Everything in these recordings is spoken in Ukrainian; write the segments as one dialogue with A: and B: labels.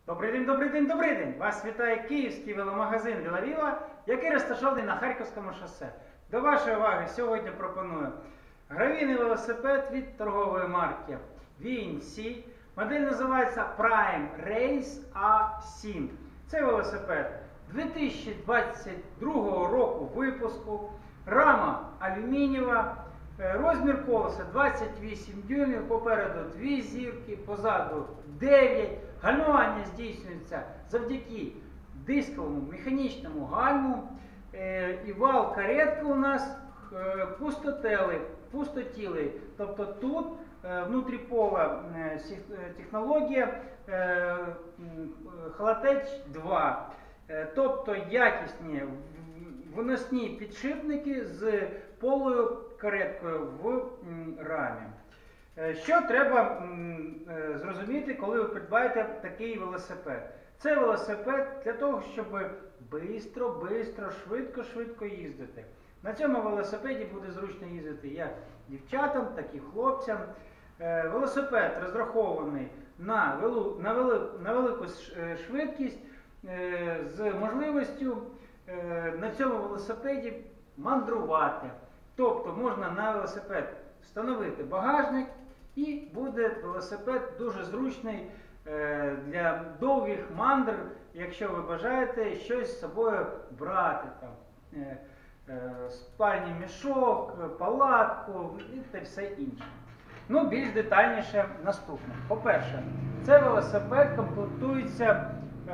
A: Добрий день, добрий день, добрий день! Вас вітає київський веломагазин «Вілавіла», який розташований на Харківському шосе. До вашої уваги сьогодні пропоную гравійний велосипед від торгової марки VNC. Модель називається Prime Race A7. Це велосипед 2022 року випуску, рама алюмінієва, розмір колеса 28 дюймів, попереду 2 зірки, позаду 9. Гальмування здійснюється завдяки дисковому механічному гальму. І вал каретки у нас пустотілий. Тобто тут внутріпола технологія Холотеч 2. Тобто якісні виносні підшипники з полою кареткою в рамі. Що треба зрозуміти, коли ви придбаєте такий велосипед? Це велосипед для того, щоб швидко, швидко їздити. На цьому велосипеді буде зручно їздити як дівчатам, так і хлопцям. Велосипед розрахований на велику швидкість з можливістю на цьому велосипеді мандрувати. Тобто можна на велосипед встановити багажник, і буде велосипед дуже зручний для довгих мандр, якщо ви бажаєте щось з собою брати. Там, спальний мішок, палатку і все інше. Ну, більш детальніше наступне. По-перше, цей велосипед комплектується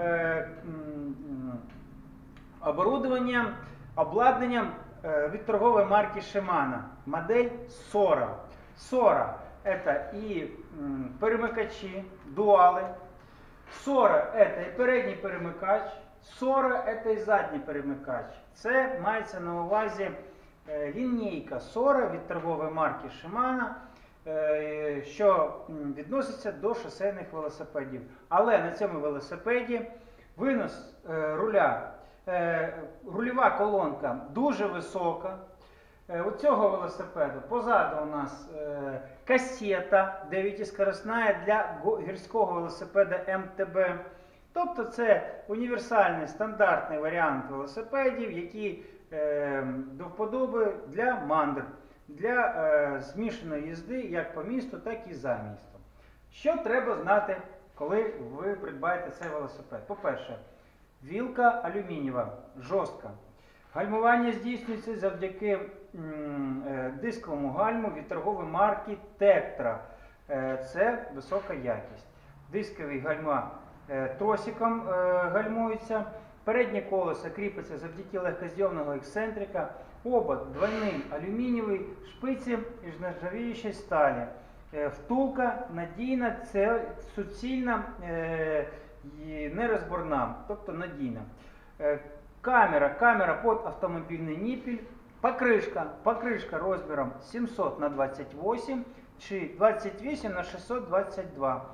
A: обладнанням від торгової марки Shimano, модель Sora. Sora – это и перемикачі, дуали. Sora – это і передній перемикач. Sora – это і задній перемикач. Це мається на увазі лінійка Sora від торгової марки Shimano, що відноситься до шосейних велосипедів. Але на цьому велосипеді винос руля, рульова колонка дуже висока. У цього велосипеду позаду у нас касета 9-скоростна для гірського велосипеда МТБ. Тобто це універсальний стандартний варіант велосипедів, які до вподоби для мандр, для змішаної їзди як по місту, так і за містом. Що треба знати, коли ви придбаєте цей велосипед? По-перше, вілка алюмінієва, жорстка. Гальмування здійснюється завдяки дисковому гальму від торгової марки Tetra. Це висока якість. Дискові гальма тросиком гальмуються. Переднє колесо кріпиться завдяки легкозйомного ексцентрика. Обод двойний алюмінієвий, шпиці із нержавіючої сталі. Втулка надійна, суцільна і нерозборна, тобто надійна. Камера під автомобільний ніпіль. Покришка розміром 700х28 чи 28х622.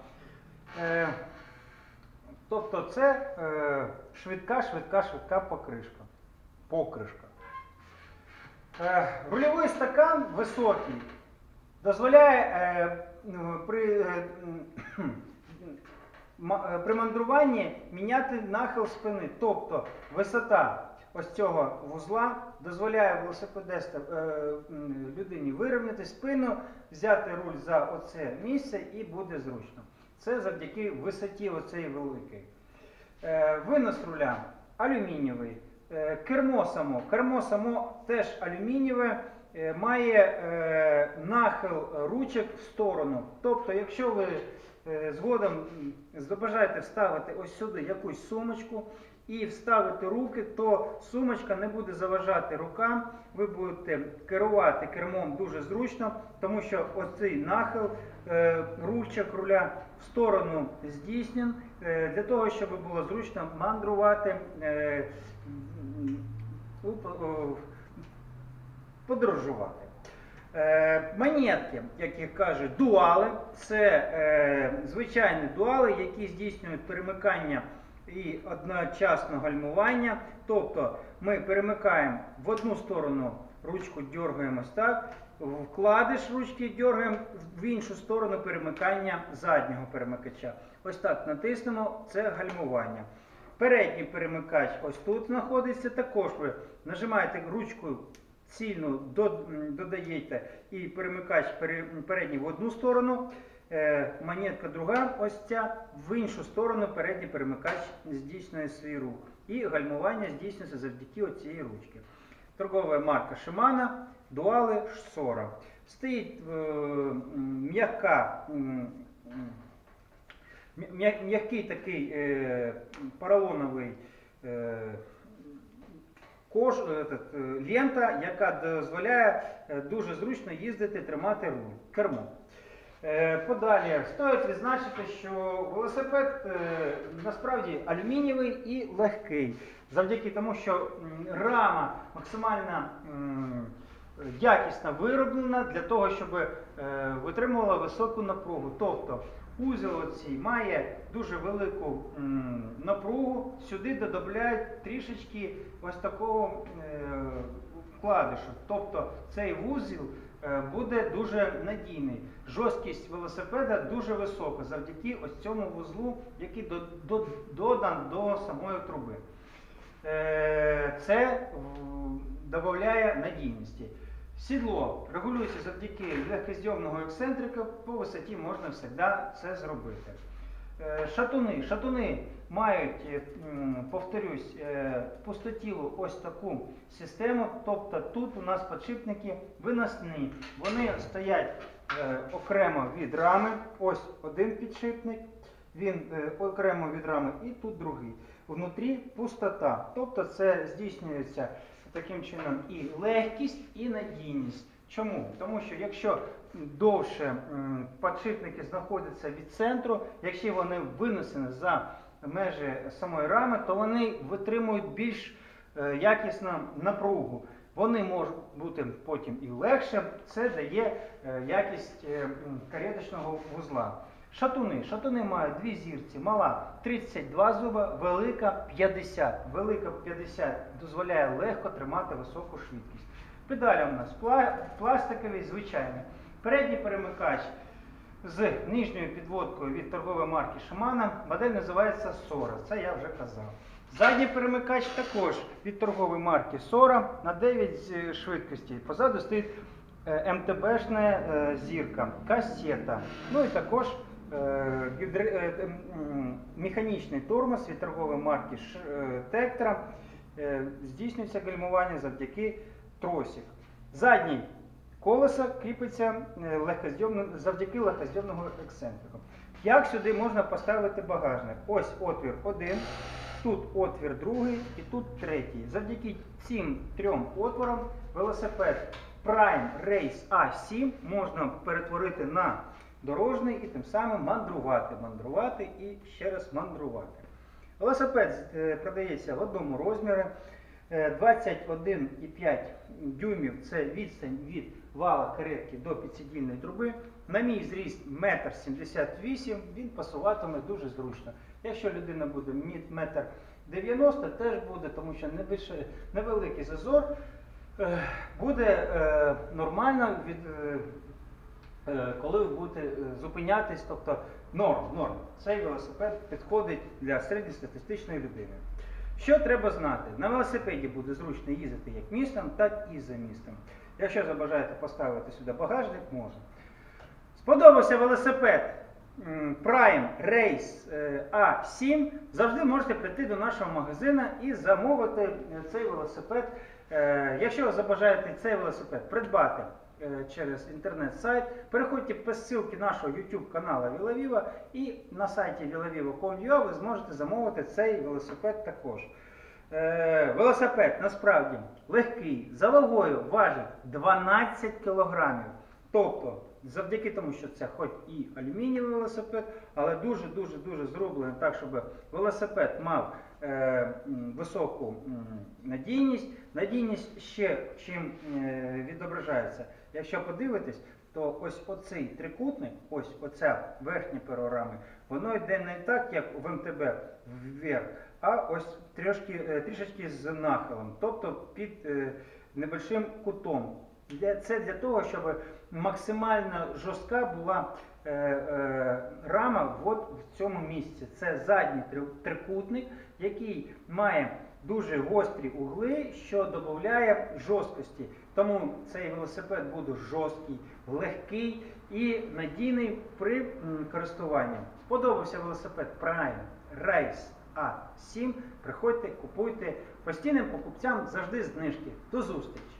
A: Тобто це швидка покришка. Рульовий стакан високий, дозволяє при мандруванні міняти нахил спини. Тобто висота ось цього вузла дозволяє велосипедисту людині вирівняти спину, взяти руль за оце місце і буде зручно. Це завдяки висоті оцеї великої. Винос руля алюмінієвий. Кермо само теж алюмінієве, має нахил ручок в сторону. Тобто, якщо ви згодом забажаєте вставити ось сюди якусь сумочку і вставити руки, то сумочка не буде заважати рукам, ви будете керувати кермом дуже зручно, тому що оцей нахил ручок руля в сторону здійснен, для того, щоб було зручно мандрувати, подорожувати. Монетки, як їх кажуть, дуали, це звичайні дуали, які здійснюють перемикання і одночасно гальмування. Тобто ми перемикаємо в одну сторону, ручку дергаємо ось так, вкладиш ручки дергаємо в іншу сторону перемикання заднього перемикача. Ось так натиснемо, це гальмування. Передній перемикач ось тут знаходиться, також ви нажимаєте ручкою цільно, додаєте і перемикач передній в одну сторону, монетка друга, ось ця, в іншу сторону передній перемикач здійснює свій рух. І гальмування здійснюється завдяки оцієї ручки. Торгова марка Shimano, дуали Sora. Стоїть м'який такий поролоновий лента, яка дозволяє дуже зручно їздити, тримати кермо. Подалі стоїть відзначити, що велосипед насправді алюмінієвий і легкий. Завдяки тому, що рама максимально якісно вироблена для того, щоб витримувала високу напругу. Тобто узел оцій має дуже велику напругу, сюди додають трішечки ось такого вкладишу. Тобто цей вузел буде дуже надійний. Жорсткість велосипеда дуже висока завдяки ось цьому вузлу, який додан до самої труби. Це додає надійності. Сідло регулюється завдяки легкозйомного ексцентрика, по висоті можна завжди це зробити. Шатуни мають, повторюсь, пустотілу ось таку систему, тобто тут у нас підшипники виносні. Вони стоять окремо від рами, ось один підшипник, він окремо від рами і тут другий. Внутрі пустота, тобто це здійснюється таким чином і легкість, і надійність. Чому? Тому що якщо довше підшипники знаходяться від центру, якщо вони винесені за межі самої рами, то вони витримують більш якісну напругу. Вони можуть бути потім і легше, це дає якість кареточного вузла. Шатуни мають дві зірці, мала 32 зуба, велика 50. Велика 50 дозволяє легко тримати високу швидкість. Педалі у нас пластикові, звичайні. Передній перемикач з нижньою підводкою від торгової марки Shimano, модель називається Sora, це я вже казав. Задній перемикач також від торгової марки Sora на 9 швидкостей. Позаду стоїть МТБшна зірка, касета. Ну і також механічний тормоз від торгової марки Tektro. Здійснюється гальмування завдяки тросик. Задній колесо кріпиться завдяки легкозйомному ексцентрику. Як сюди можна поставити багажник? Ось отвір один, тут отвір другий і тут третій. Завдяки цим трьом отворам велосипед Prime Race A7 можна перетворити на дорожній і тим самим мандрувати і ще раз мандрувати. Велосипед продається в одному розмірі. 21,5 дюймів це відстань від вала каретки до підсидільної труби. На мій зріст 1,78 м, він пасуватиме дуже зручно. Якщо людина буде 1,90 м, теж буде, тому що невеликий зазор буде нормально, коли ви будете зупинятись, тобто норм. Цей велосипед підходить для середньостатистичної людини. Що треба знати? На велосипеді буде зручно їздити як містом, так і за містом. Якщо забажаєте поставити сюди багажник, можна. Сподобався велосипед Prime Race A7, завжди можете прийти до нашого магазину і замовити цей велосипед. Якщо ви забажаєте цей велосипед придбати через інтернет-сайт, переходьте по ссылці нашого YouTube каналу VeloVivo і на сайті velovivo.com.ua ви зможете замовити цей велосипед також. Велосипед насправді легкий, за вагою важить 12 кг. Тобто, завдяки тому, що це хоч і алюмінієвий велосипед, але дуже зроблений так, щоб велосипед мав високу надійність. Надійність ще чим відображається. Якщо подивитись, то ось оцей трикутник, ось оця верхня перо, воно йде не так, як в МТБ вверх, а ось трішечки з нахилом, тобто під небольшим кутом. Це для того, щоб максимально жорстка була рама от в цьому місці. Це задній трикутник, який має дуже гострі угли, що додає жорсткості. Тому цей велосипед буде жорсткий, легкий і надійний при користуванні. Сподобався велосипед Prime Race A7. Приходьте, купуйте. Постійним покупцям завжди знижки. До зустрічі!